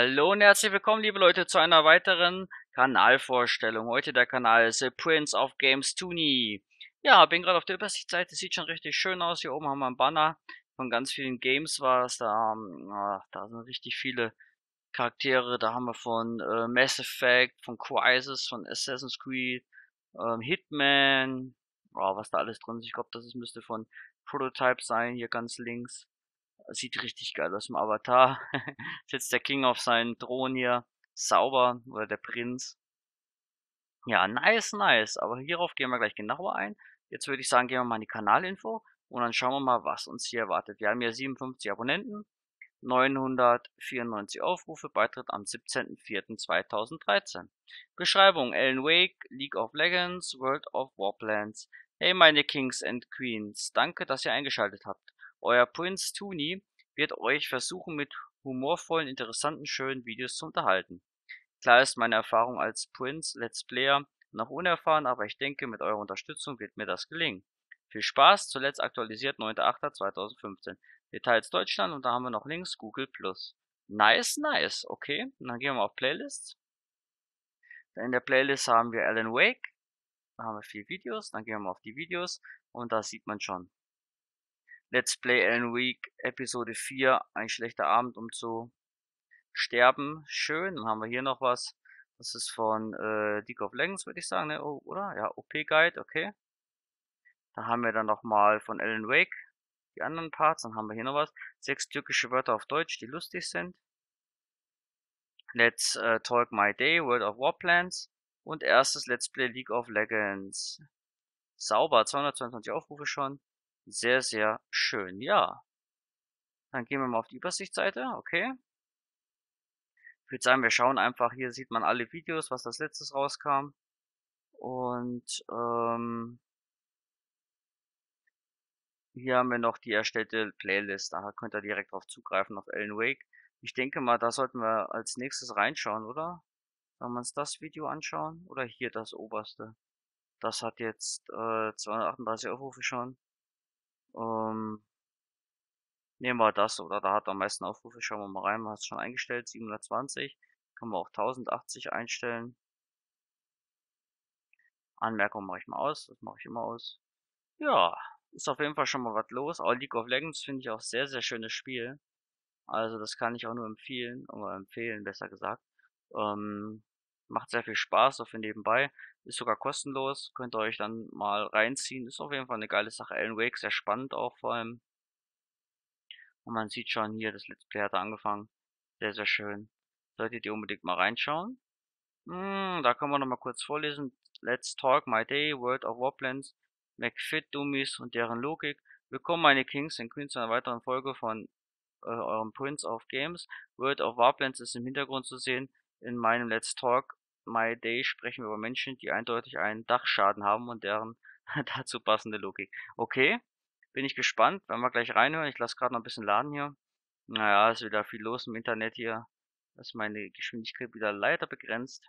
Hallo und herzlich willkommen, liebe Leute, zu einer weiteren Kanalvorstellung. Heute der Kanal The Prince of Games Tooney. Ja, bin gerade auf der Übersichtsseite, sieht schon richtig schön aus. Hier oben haben wir ein Banner von ganz vielen Games, was da, da sind richtig viele Charaktere. Da haben wir von Mass Effect, von Crysis, von Assassin's Creed, Hitman, was da alles drin ist. Ich glaube, müsste von Prototype sein, hier ganz links. Sieht richtig geil aus im Avatar. Sitzt der King auf seinem Thron hier. Sauber. Oder der Prinz. Ja, nice, nice. Aber hierauf gehen wir gleich genauer ein. Jetzt würde ich sagen, gehen wir mal in die Kanalinfo. Und dann schauen wir mal, was uns hier erwartet. Wir haben hier 57 Abonnenten. 994 Aufrufe. Beitritt am 17.04.2013. Beschreibung: Alan Wake, League of Legends, World of Warplanes. Hey meine Kings and Queens. Danke, dass ihr eingeschaltet habt. Euer Prince Tooney wird euch versuchen, mit humorvollen, interessanten, schönen Videos zu unterhalten. Klar ist meine Erfahrung als Prince Let's Player noch unerfahren, aber ich denke, mit eurer Unterstützung wird mir das gelingen. Viel Spaß, zuletzt aktualisiert 9.08.2015. Details Deutschland und da haben wir noch links Google+. Nice, nice, okay. Und dann gehen wir mal auf Playlists. In der Playlist haben wir Alan Wake, da haben wir 4 Videos, dann gehen wir mal auf die Videos und da sieht man schon. Let's Play Alan Wake, Episode 4, ein schlechter Abend, um zu sterben. Schön, dann haben wir hier noch was. Das ist von League of Legends, würde ich sagen, ne? Oh, oder? Ja, OP Guide, okay. Da haben wir dann nochmal von Alan Wake die anderen Parts. Dann haben wir hier noch was. 6 türkische Wörter auf Deutsch, die lustig sind. Let's Talk My Day, World of Warplanes. Und erstes Let's Play League of Legends. Sauber, 222 Aufrufe schon. Sehr, sehr schön, ja. Dann gehen wir mal auf die Übersichtsseite, okay. Ich würde sagen, wir schauen einfach, hier sieht man alle Videos, was das letztes rauskam. Und hier haben wir noch die erstellte Playlist, da könnt ihr direkt drauf zugreifen, auf Alan Wake. Ich denke mal, da sollten wir als nächstes reinschauen, oder? Sollen wir uns das Video anschauen? Oder hier das oberste? Das hat jetzt 238 Aufrufe schon. Nehmen wir das, oder da hat am meisten Aufrufe. Schauen wir mal rein, man hat es schon eingestellt, 720. Kann man auch 1080 einstellen. Anmerkung mache ich mal aus, das mache ich immer aus. Ja, ist auf jeden Fall schon mal was los. Auch League of Legends finde ich auch sehr, sehr schönes Spiel. Also das kann ich auch nur empfehlen, oder empfehlen, besser gesagt. Macht sehr viel Spaß, so für nebenbei. Ist sogar kostenlos, könnt ihr euch dann mal reinziehen. Ist auf jeden Fall eine geile Sache. Alan Wake, sehr spannend auch vor allem. Und man sieht schon hier, das Let's Play hat angefangen. Sehr, sehr schön. Solltet ihr unbedingt mal reinschauen. Da können wir nochmal kurz vorlesen. Let's Talk My Day, World of Warplanes, McFit Dummies und deren Logik. Willkommen meine Kings and Queens zu einer weiteren Folge von eurem Prince of Games. World of Warplanes ist im Hintergrund zu sehen. In meinem Let's Talk My Day sprechen wir über Menschen, die eindeutig einen Dachschaden haben und deren dazu passende Logik. Okay, bin ich gespannt, wenn wir gleich reinhören. Ich lasse gerade noch ein bisschen laden hier. Naja, ist wieder viel los im Internet hier. Da ist meine Geschwindigkeit wieder leider begrenzt.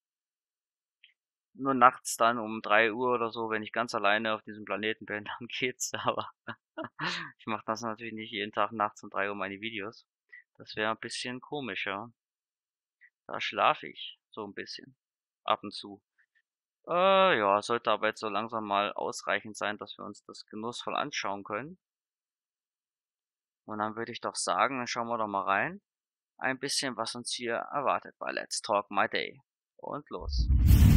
Nur nachts dann um 3 Uhr oder so, wenn ich ganz alleine auf diesem Planeten bin, dann geht's. Aber ich mache das natürlich nicht jeden Tag nachts um 3 Uhr meine Videos. Das wäre ein bisschen komisch, ja. Da schlafe ich so ein bisschen. Ab und zu. Ja, sollte aber jetzt so langsam mal ausreichend sein, dass wir uns das genussvoll anschauen können. Und dann würde ich doch sagen, dann schauen wir doch mal rein. Ein bisschen, was uns hier erwartet bei Let's Talk My Day. Und los.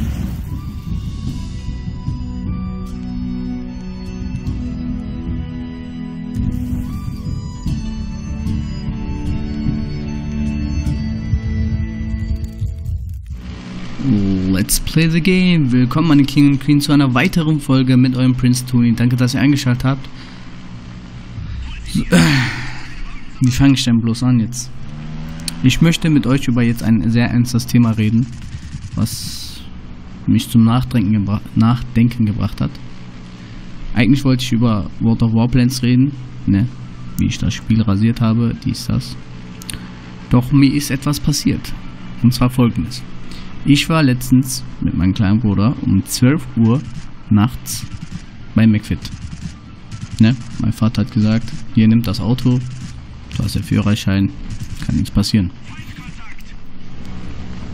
Let's play the game. Willkommen meine King und Queen zu einer weiteren Folge mit eurem Prince Tooney. Danke, dass ihr eingeschaltet habt. So, wie fange ich denn bloß an jetzt? Ich möchte mit euch über jetzt ein sehr ernstes Thema reden, was mich zum Nachdenken gebracht hat. Eigentlich wollte ich über World of Warplanes reden, ne? Wie ich das Spiel rasiert habe, dies, das. Doch mir ist etwas passiert. Und zwar folgendes. Ich war letztens mit meinem kleinen Bruder um 12 Uhr nachts bei McFit. Ne? Mein Vater hat gesagt, hier nimmt das Auto, du hast ja Führerschein, kann nichts passieren.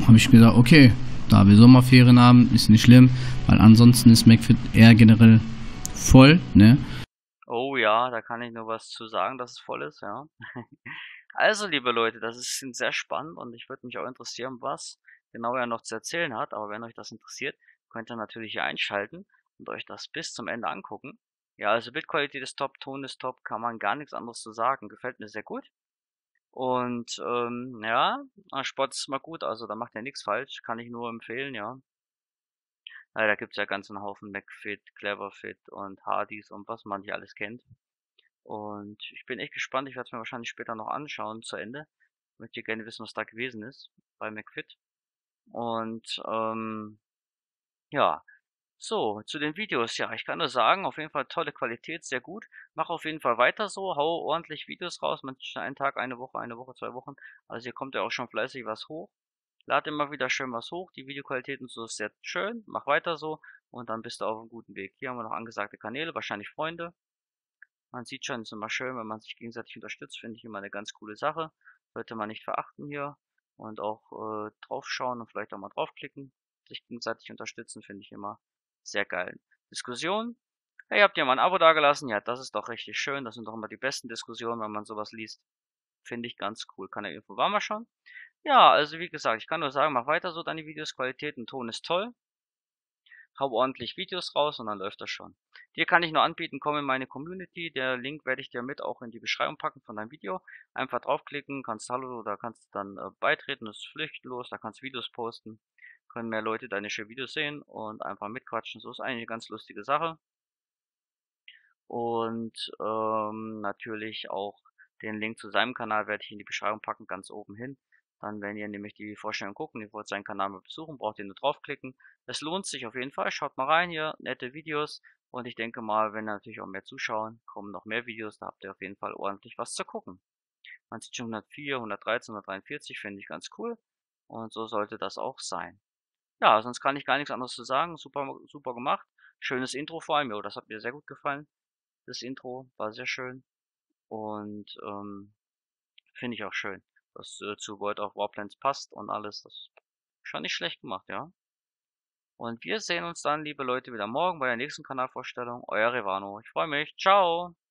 habe ich gesagt, okay, da wir Sommerferien haben, ist nicht schlimm, weil ansonsten ist McFit eher generell voll, ne? Oh ja, da kann ich nur was zu sagen, dass es voll ist, ja. Also, liebe Leute, das ist sehr spannend und ich würde mich auch interessieren, was genau er noch zu erzählen hat. Aber wenn euch das interessiert, könnt ihr natürlich hier einschalten und euch das bis zum Ende angucken. Ja, also Bildqualität ist top, Ton ist top, kann man gar nichts anderes zu sagen. Gefällt mir sehr gut. Und ja, Sport ist mal gut, also da macht er nichts falsch, kann ich nur empfehlen, ja. Da gibt's ja ganzen Haufen McFit, Cleverfit und Hardys und was man hier alles kennt. Und ich bin echt gespannt. Ich werde es mir wahrscheinlich später noch anschauen zu Ende. Möchte gerne wissen, was da gewesen ist bei McFit. Und ja, so, zu den Videos. Ja, ich kann nur sagen, auf jeden Fall tolle Qualität, sehr gut. Mach auf jeden Fall weiter so, hau ordentlich Videos raus. Manchmal einen Tag, eine Woche, 2 Wochen. Also hier kommt ja auch schon fleißig was hoch. Lad immer wieder schön was hoch. Die Videoqualität und so ist sehr schön. Mach weiter so und dann bist du auf einem guten Weg. Hier haben wir noch angesagte Kanäle, wahrscheinlich Freunde. Man sieht schon, es ist immer schön, wenn man sich gegenseitig unterstützt, finde ich immer eine ganz coole Sache. Sollte man nicht verachten hier und auch draufschauen und vielleicht auch mal draufklicken. Sich gegenseitig unterstützen, finde ich immer sehr geil. Diskussion. Hey, habt ihr mal ein Abo dagelassen? Ja, das ist doch richtig schön. Das sind doch immer die besten Diskussionen, wenn man sowas liest. Finde ich ganz cool. Kann der Info waren wir schon? Ja, also wie gesagt, ich kann nur sagen, mach weiter so, deine Videos, Qualität und Ton ist toll. Hau ordentlich Videos raus und dann läuft das schon. Dir kann ich nur anbieten, komm in meine Community. Der Link werde ich dir mit auch in die Beschreibung packen von deinem Video. Einfach draufklicken, kannst Hallo oder kannst dann beitreten, das ist pflichtlos, da kannst Videos posten. Können mehr Leute deine schönen Videos sehen und einfach mitquatschen. So ist eigentlich eine ganz lustige Sache. Und natürlich auch den Link zu seinem Kanal werde ich in die Beschreibung packen, ganz oben hin. Dann, wenn ihr nämlich die Vorstellung gucken, ihr wollt seinen Kanal mal besuchen, braucht ihr nur draufklicken. Es lohnt sich auf jeden Fall. Schaut mal rein hier, nette Videos. Und ich denke mal, wenn natürlich auch mehr zuschauen, kommen noch mehr Videos. Da habt ihr auf jeden Fall ordentlich was zu gucken. Man sieht schon 104, 113, 143, finde ich ganz cool. Und so sollte das auch sein. Ja, sonst kann ich gar nichts anderes zu sagen. Super, super gemacht. Schönes Intro vor allem. Jo, das hat mir sehr gut gefallen. Das Intro war sehr schön. Und finde ich auch schön, dass zu World of Warplanes passt und alles. Das ist schon nicht schlecht gemacht, ja. Und wir sehen uns dann, liebe Leute, wieder morgen bei der nächsten Kanalvorstellung. Euer Revano. Ich freue mich. Ciao.